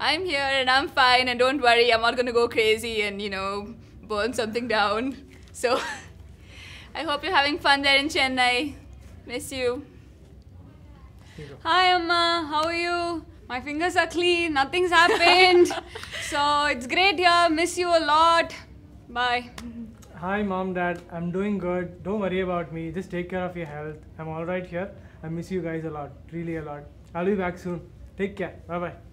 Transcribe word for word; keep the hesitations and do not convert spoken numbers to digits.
I'm here and I'm fine, and don't worry, I'm not going to go crazy and, you know, burn something down. So, I hope you're having fun there in Chennai. Miss you. Hi Amma, how are you? My fingers are clean, nothing's happened. So it's great here, miss you a lot. Bye. Hi mom, dad, I'm doing good. Don't worry about me, just take care of your health. I'm alright here. I miss you guys a lot, really a lot. I'll be back soon. Take care. Bye bye.